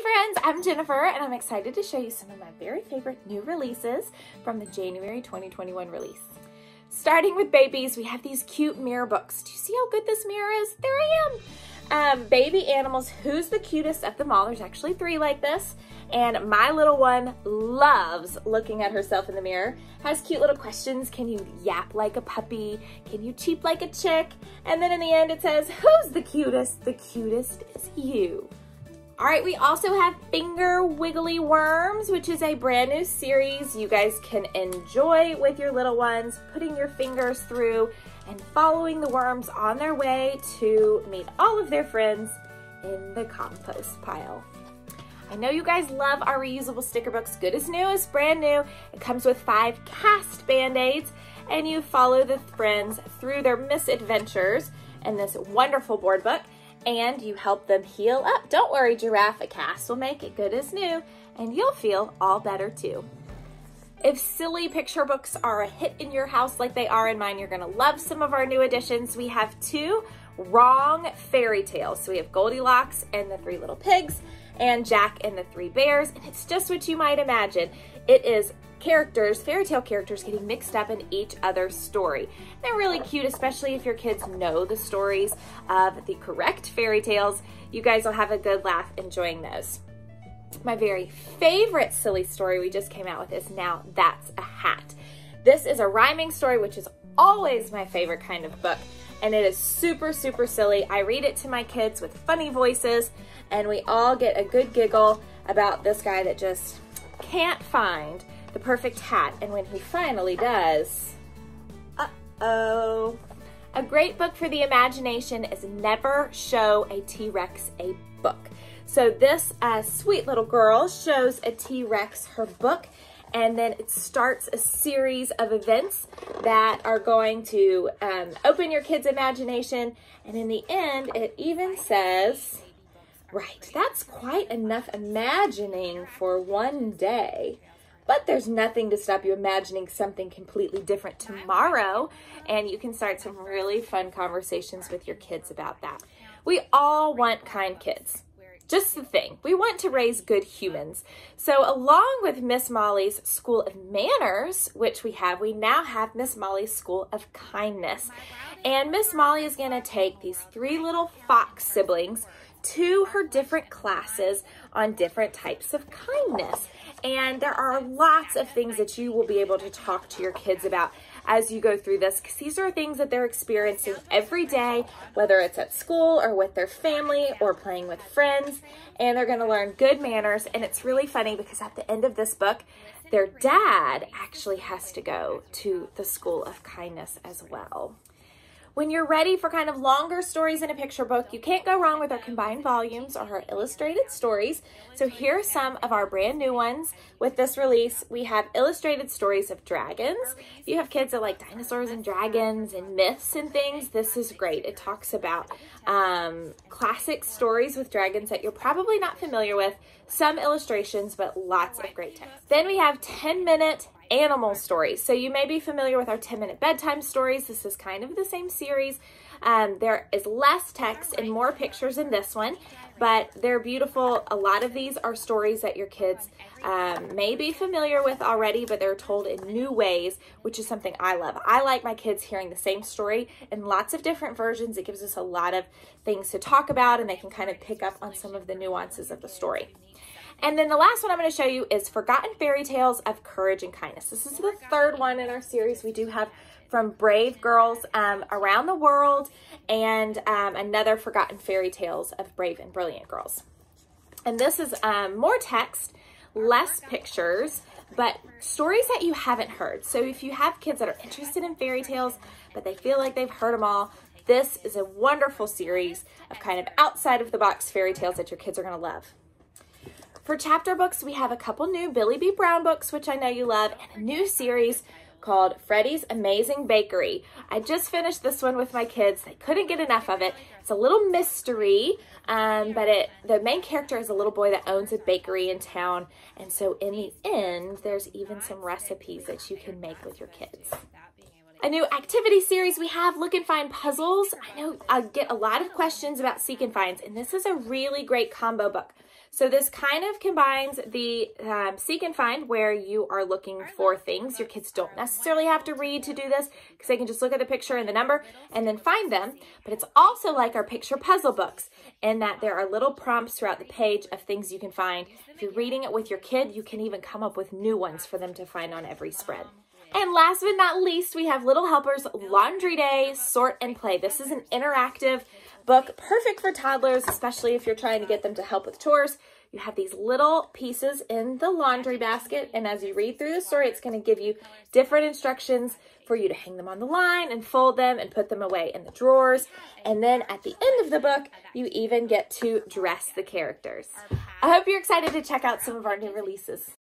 friends, I'm Jennifer and I'm excited to show you some of my very favorite new releases from the January 2021 release. Starting with babies, we have these cute mirror books. Do you see how good this mirror is? There I am! Baby animals, who's the cutest of them all? There's actually 3 like this. And my little one loves looking at herself in the mirror. Has cute little questions. Can you yap like a puppy? Can you cheep like a chick? And then in the end it says, who's the cutest? The cutest is you. All right, we also have Finger Wiggly Worms, which is a brand new series you guys can enjoy with your little ones, putting your fingers through and following the worms on their way to meet all of their friends in the compost pile. I know you guys love our reusable sticker books. Good as new is brand new. It comes with 5 cast Band-Aids, and you follow the friends through their misadventures in this wonderful board book. And you help them heal up. Don't worry, Giraffe, a cast will make it good as new, and you'll feel all better too. If silly picture books are a hit in your house like they are in mine, you're gonna love some of our new additions. We have 2 wrong fairy tales. So we have Goldilocks and the 3 Little Pigs, and Jack and the 3 Bears, and it's just what you might imagine. It is characters, fairy tale characters getting mixed up in each other's story. They're really cute, especially if your kids know the stories of the correct fairy tales. You guys will have a good laugh enjoying those. My very favorite silly story we just came out with is Now That's a Hat. This is a rhyming story, which is always my favorite kind of book, and it is super, super silly. I read it to my kids with funny voices, and we all get a good giggle about this guy that just can't find the perfect hat, and when he finally does, uh-oh. A great book for the imagination is Never Show a T-Rex a Book. So this sweet little girl shows a T-Rex her book, and then it starts a series of events that are going to open your kids' imagination, and in the end, it even says, right, that's quite enough imagining for one day. But there's nothing to stop you imagining something completely different tomorrow, and you can start some really fun conversations with your kids about that. We all want kind kids. Just the thing, we want to raise good humans. So along with Miss Molly's School of Manners, which we now have Miss Molly's School of Kindness. And Miss Molly is gonna take these 3 little fox siblings to her different classes on different types of kindness. And there are lots of things that you will be able to talk to your kids about as you go through this, because these are things that they're experiencing every day, whether it's at school or with their family or playing with friends, and they're going to learn good manners. And it's really funny because at the end of this book, their dad actually has to go to the School of Kindness as well. When you're ready for kind of longer stories in a picture book, you can't go wrong with our combined volumes or our illustrated stories. So here are some of our brand new ones. With this release, we have illustrated stories of dragons. If you have kids that like dinosaurs and dragons and myths and things, this is great. It talks about classic stories with dragons that you're probably not familiar with, some illustrations, but lots of great text. Then we have 10-minute animal stories. So you may be familiar with our 10-minute bedtime stories. This is kind of the same series. There is less text and more pictures in this one, but they're beautiful. A lot of these are stories that your kids may be familiar with already, but they're told in new ways, which is something I love. I like my kids hearing the same story in lots of different versions. It gives us a lot of things to talk about, and they can kind of pick up on some of the nuances of the story. And then the last one I'm going to show you is Forgotten Fairy Tales of Courage and Kindness. This is the 3rd one in our series. We do have from Brave Girls Around the World, and another Forgotten Fairy Tales of Brave and Brilliant Girls. And this is more text, less pictures, but stories that you haven't heard. So if you have kids that are interested in fairy tales, but they feel like they've heard them all, this is a wonderful series of kind of outside of the box fairy tales that your kids are going to love. For chapter books, we have a couple new Billy B. Brown books, which I know you love, and a new series called Freddy's Amazing Bakery. I just finished this one with my kids. They couldn't get enough of it. It's a little mystery, but the main character is a little boy that owns a bakery in town, and so in the end, there's even some recipes that you can make with your kids. A new activity series we have, Look and Find Puzzles. I know I get a lot of questions about Seek and Finds, and this is a really great combo book. So this kind of combines the Seek and Find, where you are looking for things. Your kids don't necessarily have to read to do this because they can just look at the picture and the number and then find them. But it's also like our picture puzzle books in that there are little prompts throughout the page of things you can find. If you're reading it with your kid, you can even come up with new ones for them to find on every spread. And last but not least, we have Little Helpers Laundry Day Sort and Play. This is an interactive book, perfect for toddlers, especially if you're trying to get them to help with chores. You have these little pieces in the laundry basket, and as you read through the story, it's going to give you different instructions for you to hang them on the line and fold them and put them away in the drawers. And then at the end of the book, you even get to dress the characters. I hope you're excited to check out some of our new releases.